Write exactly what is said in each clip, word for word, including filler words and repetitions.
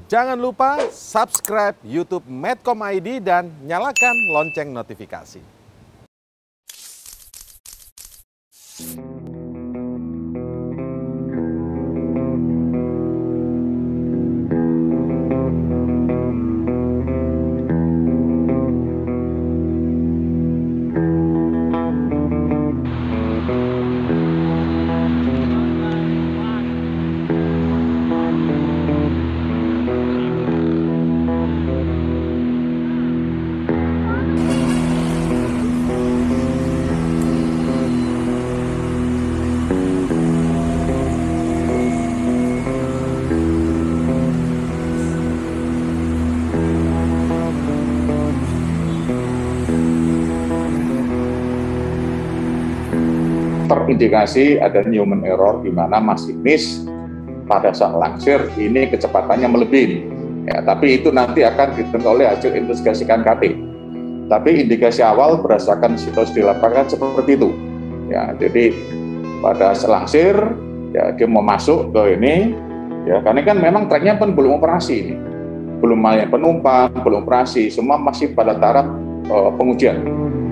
Jangan lupa subscribe YouTube Medcom I D dan nyalakan lonceng notifikasi. Terindikasi ada human error di mana masinis pada saat langsir ini kecepatannya melebihi. Ya, tapi itu nanti akan ditentukan oleh hasil investigasi K N K T. Tapi indikasi awal berdasarkan situasi di lapangan seperti itu. Ya, jadi pada selangsir ya dia mau masuk ke ini ya karena kan memang truknya pun belum operasi ini. Belum banyak penumpang, belum operasi, semua masih pada taraf uh, pengujian.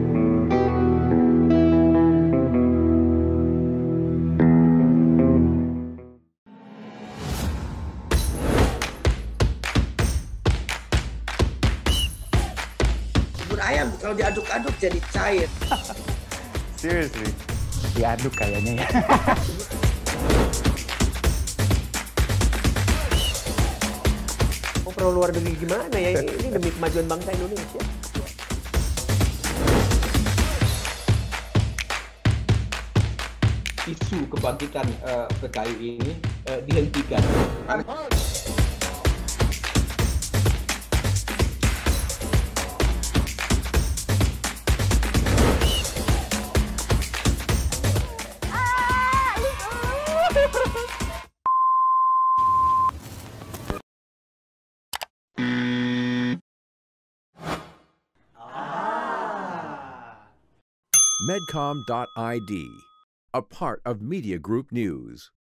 Ayam kalau diaduk-aduk jadi cair. Seriously, diaduk kayaknya ya. Mau perlu luar negeri gimana ya? Ini demi kemajuan bangsa Indonesia. Isu kebangkitan uh, P K I ini uh, dihentikan. Medcom dot I D, a part of Media Group News.